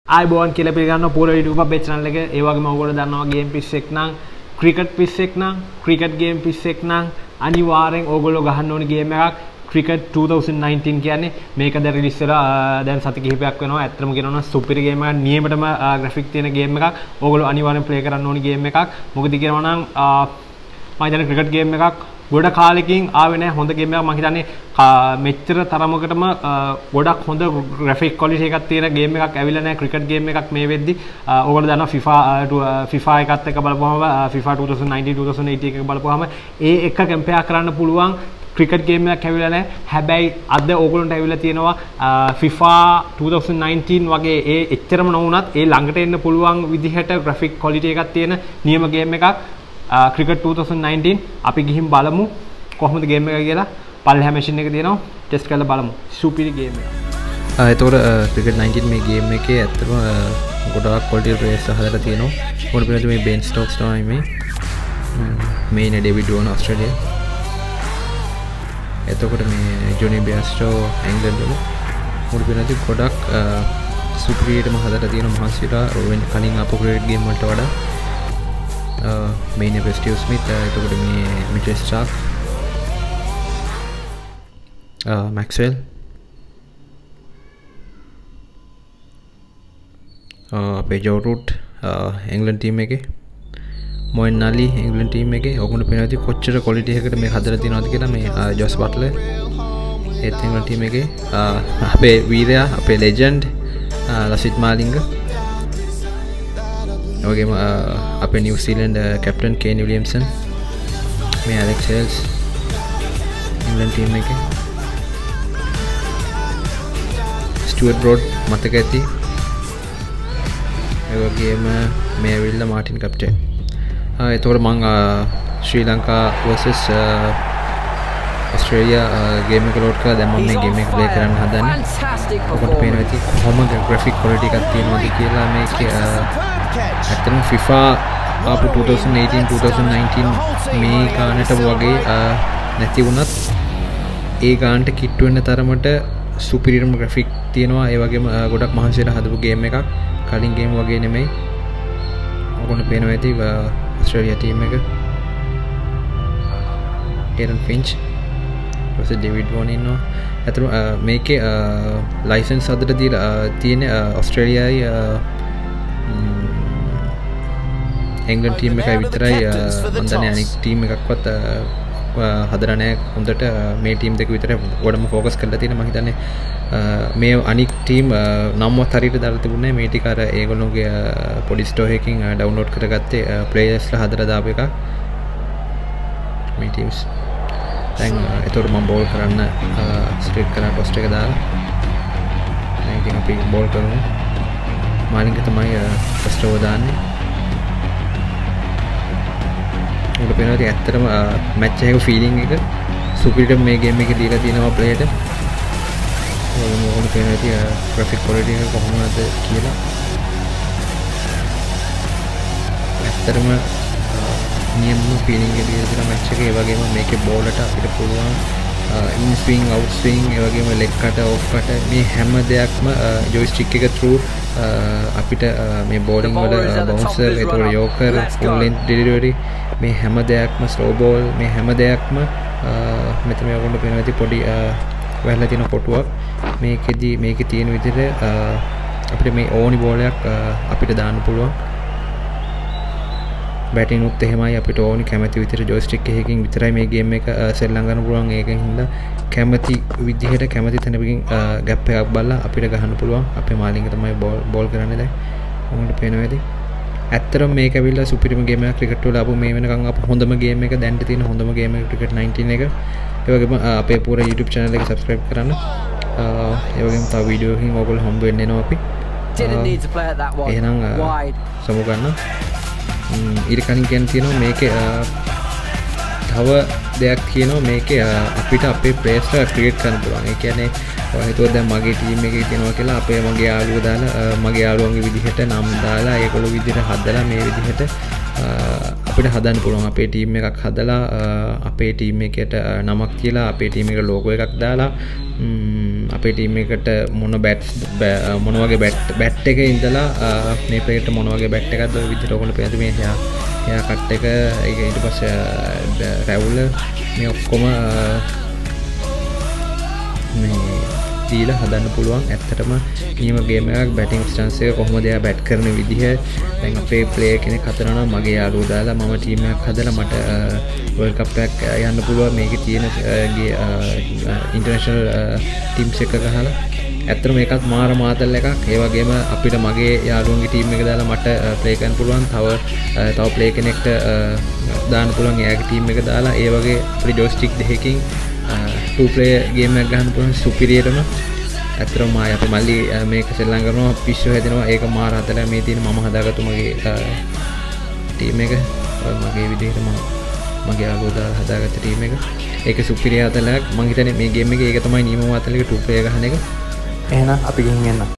ආයිබෝන් කියලා පිළිගන්න පූර්ව YouTube අපේ channel එකේ ඒ වගේම ඔයගොල්ලෝ දන්නවා game piece එක නම් cricket piece එක නම් cricket game piece එක නම් අනිවාර්යෙන් ඔයගොල්ලෝ ගහන්න ඕනේ game එකක් cricket 2019 කියන්නේ මේක දැන් රිලීස් වෙලා දැන් සති කිහිපයක් වෙනවා. ඇත්තටම කියනවා නම් සුපිරි game එකක් නියමටම graphic තියෙන game එකක්. ඔයගොල්ලෝ අනිවාර්යෙන් play කරන්න ඕනේ game එකක්. මොකද කියනවා නම් මම හිතන්නේ cricket game එකක් ගොඩ කාලෙකින් ආවේ නැහැ හොඳ game එකක්. මම හිතන්නේ මෙච්චර තරමකටම ගොඩක් හොඳ graphic quality එකක් තියෙන game එකක් ඇවිල්ලා නැහැ cricket game එකක් මේ වෙද්දි. ඔයගොල්ලෝ දන්නවා FIFA එකත් එක්ක බලපුවම FIFA 2019 2018 එක බලපුවම ඒ එක compare කරන්න පුළුවන් cricket game එකක් ඇවිල්ලා නැහැ. හැබැයි අද ඕගොල්ලන්ට ඇවිල්ලා තියෙනවා FIFA 2019 වගේ ඒ එච්චරම නොවුනත් ඒ ළඟට එන්න පුළුවන් විදිහට graphic quality එකක් තියෙන නියම game එකක් cricket 2019 අපි ගිහින් බලමු කොහොමද game එක කියලා. පල්ලෙහා machine එක තියෙනවා test කරලා බලමු. සුපිරි game එකක්. එතකොට cricket 19 මේ game එකේ ඇත්තටම ගොඩාක් quality players හදලා තියෙනවා. මොකද පිළිතුරු මේ Ben Stokes තමයි මේ ඉන්නේ David Warner Australia. එතකොට මේ Johnny Bairstow England වල මොකද පිළිතුරු ගොඩක් සුපිරියටම හදලා තියෙන මහන්සිලා කලින් ආපු cricket game වලට වඩා main Steve Smith එතකොට මේ Mitchell Starc Maxwell අපේ Joe Root England team එකේ Moeen Ali England team එකේ ඔගොල්ලෝ පේනවා කොච්චර quality එකකට මේ හදලා තියෙනවද කියලා. මේ Josh Butler ඒත් England team එකේ අපේ වීරයා අපේ legend Lasith Malinga ඔගේම අපේ New Zealand captain Kane Williamson මේ Alex Hales England team එකේ Stuart Broad මතක ඇති ඒ වගේම මේ ඇවිල්ලා Martin captain. එතකොට මම ශ්‍රී ලංකා versus Australia game එක load කරලා දැන් මම මේ game එක play කරන්න හදන්නේ. ඔකට පේනවා ඉතින් කොහොමද graphic quality එකක් තියෙනවද කියලා. මේකේ ඇත්තටම FIFA ආපු 2018 2019 මේ ගානට වගේ නැති වුණත් ඒ ගානට කිට්ටු වෙන තරමට සුපිරියම් graphic තියෙනවා. ඒ වගේම ගොඩක් මහන්සියට හදපු game එකක්. කලින් game වගේ නෙමෙයි. ඔයගොල්ලෝ පේනවා ඇති Australia team එක. Aaron Finch ඊට David Warner ඉන්නවා. ඇත්තටම මේකේ license හදලා දීලා තියෙන Australiaයි England team එකයි විතරයි. මම දන්නේ අනිත් team එකක්වත් හදලා නැහැ. හොඳට මේ team දෙක විතරයි ගොඩම focus කරලා තියෙන. මම හිතන්නේ මේ අනිත් team නම්වත් හරියට දාලා තිබුණේ මේ ටික අර ඒගොල්ලෝගේ පොඩි store එකකින් download කරගත්තේ players-ලා හදලා දාපු එක මේ teams. දැන් ඒතකොට මම බෝල් කරන්න ස්ට්‍රේට් කරලා post එක දාලා දැන් ඉතින් අපි බෝල් කරමු. මාලින්ක තමයි post එක දාන්නේ. ඔබට පේනවා ඉතින් ඇත්තටම මැච් එකේ ෆීලිං එක සුපිරිට මේ ගේම් එකේ දීලා තියෙනවා ප්ලේයට. ඔබට පේනවා ඉතින් graphic quality එක කොහොමද කියලා. ඇත්තටම නියම ෆීලිං එක දීලා තියෙන මැච් එකේ. ඒ වගේම මේකේ බෝලට අපිට පුළුවන් in swing out swing ඒ වගේම leg cut off cut මේ හැම දෙයක්ම joystick එක through අපිට මේ bowling වල bouncer ඒතකොට yorker full length delivery මේ හැම දෙයක්ම slow ball මේ හැම දෙයක්ම මෙතන මේ ඔයගොල්ලෝ පේනවා ඇති පොඩි වැහලා තියෙන කොටුවක්. මේකෙදි මේකේ තියෙන විදිහට අපිට මේ ඕනි බෝලයක් අපිට දාන්න පුළුවන්. බැටින් උත් එහෙමයි අපිට ඕනි කැමති විදිහට joystick එකකින් විතරයි මේ game එක සෙල්ලම් ගන්න පුළුවන්. ඒකෙන් හින්දා කැමති විදිහට කැමති තැනකින් gap එකක් බලලා අපිට ගහන්න පුළුවන්. අපේ මාලින්ක තමයි බෝල් කරන්නේ දැන්. ඔයාලට පේනවා ඇති. ඇත්තටම මේක ඇවිල්ලා සුපිරිම game එකක් cricket වල ආපු මේ වෙනකන් ආපු හොඳම game එක දැන්ට තියෙන හොඳම game එක cricket 19 එක. ඒ වගේම අපේ පූර්ව YouTube channel එක subscribe කරන්න. ඒ වගේම තව වීඩියෝ එකකින් ඔයගොල්ලෝ හම්බ වෙන්න එනවා අපි. එහෙනම් සමු ගන්න. ඊට කලින් කියන්න තියෙනවා මේකේ තව දෙයක් තියෙනවා. මේකේ අපිට අපේ players-ලා create කරන්න පුළුවන්. ඒ කියන්නේ ඔය හිතුවා දැන් මගේ team එකේ තියෙනවා කියලා අපේ මගේ යාළුවෝ දාලා මගේ යාළුවන්ගේ විදිහට නම් දාලා ඒගොල්ලෝ විදිහට හදලා මේ විදිහට අපිට හදන්න පුළුවන්. අපේ team එකක් හදලා අපේ team එකට නමක් කියලා අපේ team එකට logo එකක් දාලා අපේ ටීම් එකට මොන බැට්ස් මොන වගේ බැට් එක ඉඳලා මේ ප්ලේයර්ට මොන වගේ බැට් එකක්ද ඔය විදිහට ඔයගොල්ලෝ පේනද මේ එයා කට් එක ඒක ඊට පස්සේ රැවුල මේ ඔක්කොම මේ දීලා හදන්න පුළුවන්. ඇත්තටම නියම ගේම් එකක් බැටිං ස්ටන්ස් එක කොහොමද එයා බැට් කරන විදිහ දැන් අපේ ප්ලේයර් කෙනෙක් හතරනවා නම් මගේ යාළුවෝ දාලා මම ටීම් එකක් හදලා මට වර්ල්ඩ් කප් එකක් යන්න පුළුවන් මේකේ තියෙන ඉන්ටර්නැෂනල් ටීම්ස් එක ගහලා. ඇත්තටම මේකත් මාර මාතල් එකක්. ඒ වගේම අපිට මගේ යාළුවන්ගේ ටීම් එක දාලා මට ප්ලේ කරන්න පුළුවන්. තව ප්ලේ කෙනෙක්ට දාන්න පුළුවන් එයාගේ ටීම් එක දාලා. ඒ වගේ අපේ ජොයිස්ටික් දෙකකින් 2 player game එකක් ගන්න පුළුවන් සුපිරියරම. ඇත්තටම මායි අපි මල්ලි මේක සෙල්ලම් කරනවා පිස්සු හැදෙනවා. ඒක මාර හතර මේ තියෙන මම හදාගත්තු මගේ ටීම් එක. මගේ විදිහට මගේ යාළුවෝ දාලා හදාගත්ත ටීම් එක. ඒක සුපිරිය හතලක්. මම හිතන්නේ මේ ගේම් එකේ ඒක තමයි නියම හතලක 2 player ගහන එක. එහෙනම් අපි ගිහින් එන්න.